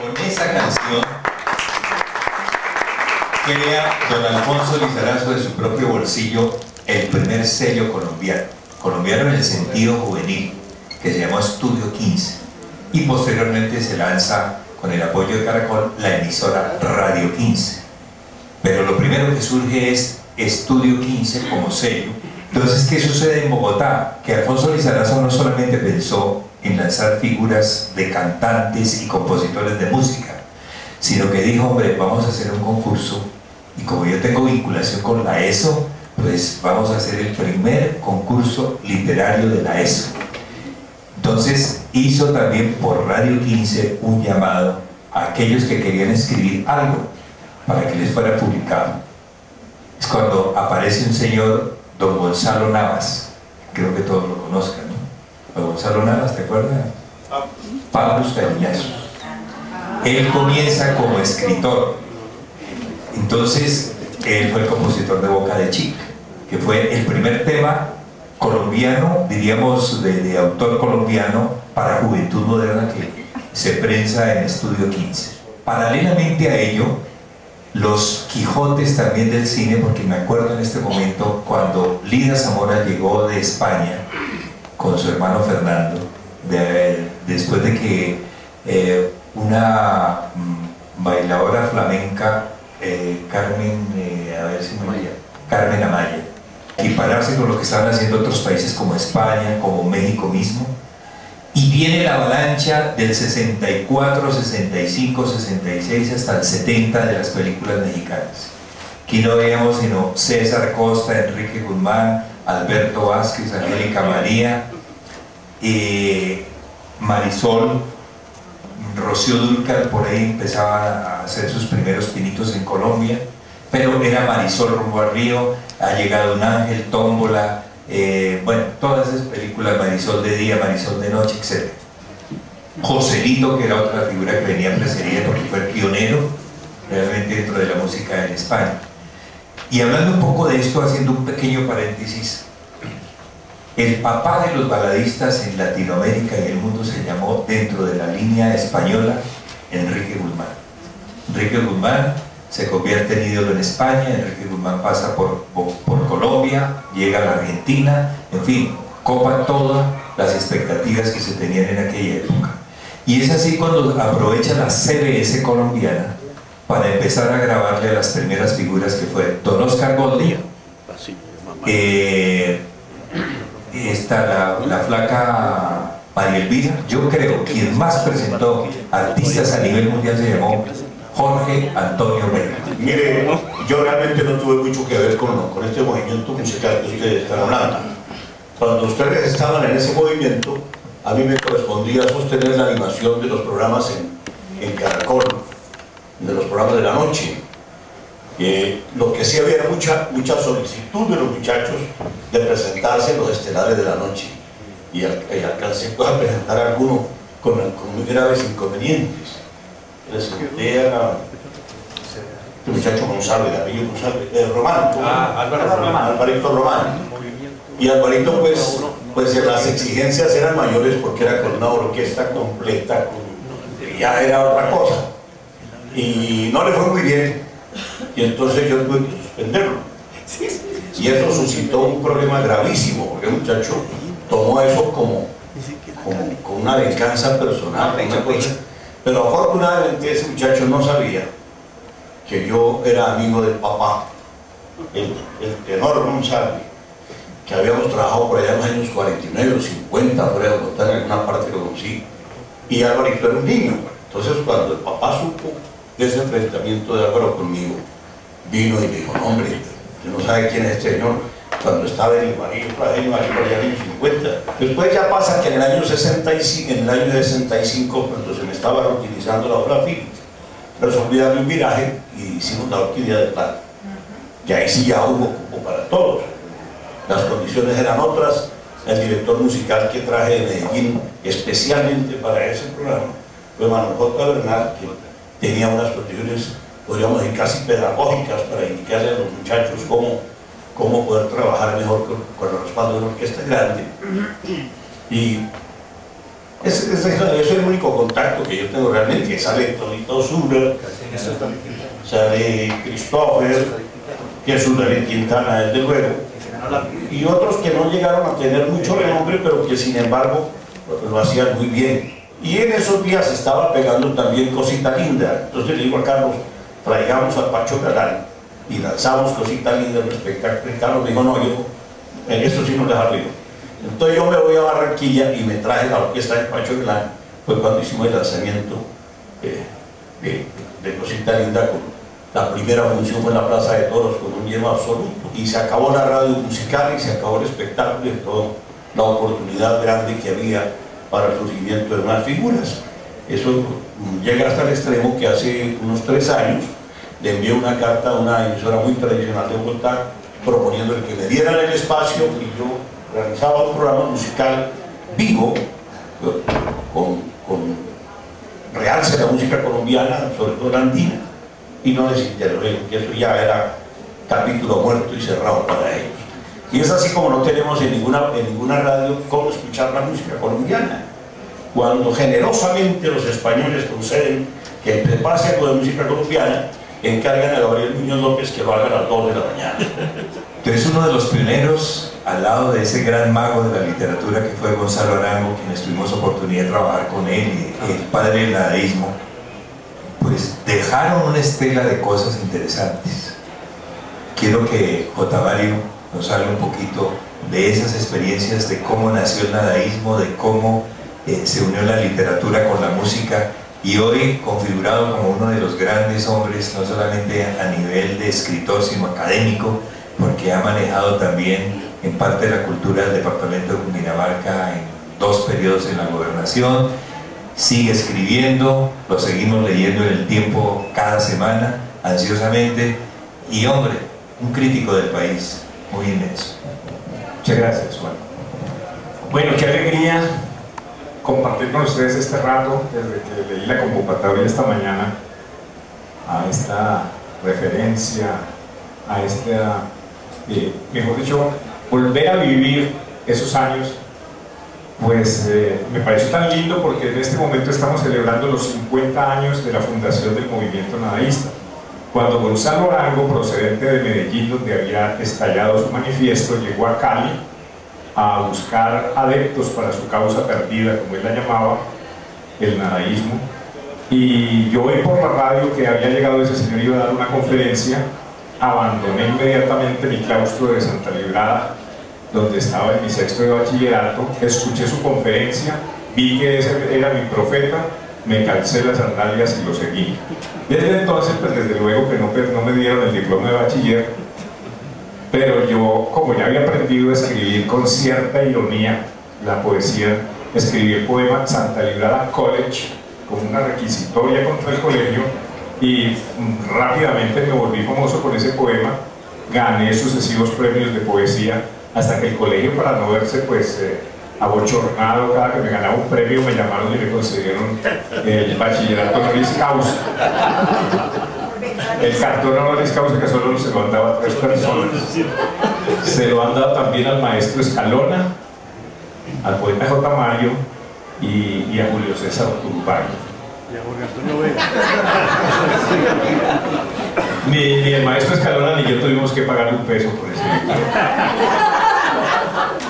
con esa canción crea don Alfonso Lizarazo de su propio bolsillo el primer sello colombiano en el sentido juvenil, que se llamó Estudio 15, y posteriormente se lanza con el apoyo de Caracol la emisora Radio 15. Pero lo primero que surge es Estudio 15 como sello. Entonces, ¿qué sucede en Bogotá? Que Alfonso Lizarazo no solamente pensó en lanzar figuras de cantantes y compositores de música, sino que dijo, hombre, vamos a hacer un concurso, y como yo tengo vinculación con la ESO, pues vamos a hacer el primer concurso literario de la ESO. Entonces hizo también por Radio 15 un llamado a aquellos que querían escribir algo para que les fuera publicado. Es cuando aparece un señor, don Gonzalo Navas, creo que todos lo conozcan, ¿no? Don Gonzalo Navas, ¿te acuerdas? Pablo Estañazo. Él comienza como escritor. Entonces él fue el compositor de Boca de Chica, que fue el primer tema colombiano, diríamos de autor colombiano para juventud moderna, que se prensa en Estudio 15. Paralelamente a ello, los Quijotes también del cine, porque me acuerdo en este momento cuando Lida Zamora llegó de España con su hermano Fernando, después de que una bailadora flamenca, Carmen Amaya, equipararse con lo que estaban haciendo otros países como España, como México mismo, y viene la avalancha del 64, 65, 66 hasta el 70 de las películas mexicanas. Aquí no veíamos sino César Costa, Enrique Guzmán, Alberto Vázquez, Angélica María, Marisol, Rocío Dúrcal, por ahí empezaba a hacer sus primeros pinitos en Colombia, pero era Marisol rumbo al río, Ha llegado un ángel, Tómbola, bueno, todas esas películas, Marisol de día, Marisol de noche, etc. Joselito, que era otra figura que venía precedida porque fue el pionero realmente dentro de la música en España. Y hablando un poco de esto, haciendo un pequeño paréntesis, el papá de los baladistas en Latinoamérica y el mundo se llamó, dentro de la línea española, Enrique Guzmán. Enrique Guzmán se convierte en ídolo en España, Enrique Guzmán pasa por Colombia, llega a la Argentina, en fin, copa todas las expectativas que se tenían en aquella época. Y es así cuando aprovecha la CBS colombiana para empezar a grabarle a las primeras figuras, que fue don Oscar Goldie, la flaca María Elvira. Yo creo que quien más presentó artistas a nivel mundial se llamó Jorge Antonio Vega. Mire, yo realmente no tuve mucho que ver con este movimiento musical que ustedes están hablando. Cuando ustedes estaban en ese movimiento, a mí me correspondía sostener la animación de los programas en Caracol, de los programas de la noche. Lo que sí había mucha solicitud de los muchachos de presentarse en los estelares de la noche, y alcancé pues a presentar a algunos con muy graves inconvenientes. Presenté a este muchacho González, Darío González, Román, Alvarito Román, y Alvarito pues las exigencias eran mayores porque era con una orquesta completa, ya era otra cosa, y no le fue muy bien. Y entonces yo tuve que suspenderlo. Y eso suscitó un problema gravísimo, porque el muchacho tomó eso como una venganza personal. Pero afortunadamente ese muchacho no sabía que yo era amigo del papá, el tenor González, que habíamos trabajado por allá en los años 49 o 50, fuera de Bogotá, en alguna parte lo conocí. Y Álvarito era un niño. Entonces cuando el papá supo de ese enfrentamiento de Álvaro conmigo, vino y me dijo, no, hombre, usted no sabe quién es este señor. Cuando estaba en el marido, por allá en los años 50. Después ya pasa que en el año 65, cuando se me estaba reutilizando la obra física, resolví darle un viraje y hicimos la Orquídea de Plata. Y ahí sí ya hubo cupo para todos. Las condiciones eran otras. El director musical que traje de Medellín especialmente para ese programa fue Manuel J. Bernal, que tenía unas condiciones, podríamos decir, casi pedagógicas para indicarle a los muchachos cómo poder trabajar mejor con el respaldo de una orquesta grande. Y Ese es el único contacto que yo tengo realmente. Sale Tonito Zura, sale Christopher, Jesús David Quintana, desde luego, y otros que no llegaron a tener mucho renombre, pero que sin embargo lo hacían muy bien. Y en esos días estaba pegando también Cosita Linda. Entonces le digo a Carlos, traigamos a Pacho Galán y lanzamos Cosita Linda en el espectáculo. Y Carlos me dijo, no, yo en esto sí nos deja ruido. Entonces yo me voy a Barranquilla y me traje la orquesta de Pacho Galán. Fue cuando hicimos el lanzamiento de Cosita Linda. La primera función fue en la Plaza de Toros con un lleno absoluto. Y se acabó la radio musical y se acabó el espectáculo y toda la oportunidad grande que había para el surgimiento de unas figuras. Eso llega hasta el extremo que hace unos 3 años le envié una carta a una emisora muy tradicional de Bogotá proponiendo que me dieran el espacio y yo realizaba un programa musical vivo con realce la música colombiana, sobre todo la andina, y no les interesó, que eso ya era capítulo muerto y cerrado para ellos. Y es así como no tenemos en ninguna radio cómo escuchar la música colombiana. Cuando generosamente los españoles conceden que se pase algo de música colombiana, encargan a Gabriel Muñoz López que lo haga a las 2 de la mañana. Entonces uno de los pioneros, al lado de ese gran mago de la literatura que fue Gonzalo Arango, quienes tuvimos oportunidad de trabajar con él, y el padre del nadaísmo, pues dejaron una estela de cosas interesantes. Quiero que J. Mario nos hable un poquito de esas experiencias, de cómo nació el nadaísmo, de cómo se unió la literatura con la música, y hoy configurado como uno de los grandes hombres, no solamente a nivel de escritor, sino académico, porque ha manejado también en parte de la cultura del departamento de Cundinamarca en 2 periodos en la gobernación. Sigue escribiendo, lo seguimos leyendo en El Tiempo cada semana, ansiosamente, y hombre, un crítico del país muy inmenso. Muchas gracias, Juan. Bueno, qué alegría compartir con ustedes este rato, desde que leí la convocatoria esta mañana, a esta referencia, a esta, mejor dicho, volver a vivir esos años. Pues me pareció tan lindo porque en este momento estamos celebrando los 50 años de la fundación del movimiento nadaísta. Cuando Gonzalo Arango, procedente de Medellín, donde había estallado su manifiesto, llegó a Cali a buscar adeptos para su causa perdida, como él la llamaba, el nadaísmo, y yo oí por la radio que había llegado ese señor y iba a dar una conferencia. Abandoné inmediatamente mi claustro de Santa Librada, donde estaba en mi 6º de bachillerato, escuché su conferencia, vi que ese era mi profeta, me calcé las sandalias y lo seguí. Desde entonces, pues desde luego que no me dieron el diploma de bachiller, pero yo, como ya había aprendido a escribir con cierta ironía la poesía, escribí el poema Santa Librada College como una requisitoria contra el colegio, y rápidamente me volví famoso con ese poema. Gané sucesivos premios de poesía, hasta que el colegio, para no verse pues abochornado cada que me ganaba un premio, me llamaron y me concedieron el bachillerato honoris causa. El cartón honoris causa, que solo se lo han dado a 3 personas. Se lo han dado también al maestro Escalona, al poeta J. Mario y a Julio César Turbay. Y a Jorge Antonio Vega. Ni el maestro Escalona ni yo tuvimos que pagar un peso por ese libro.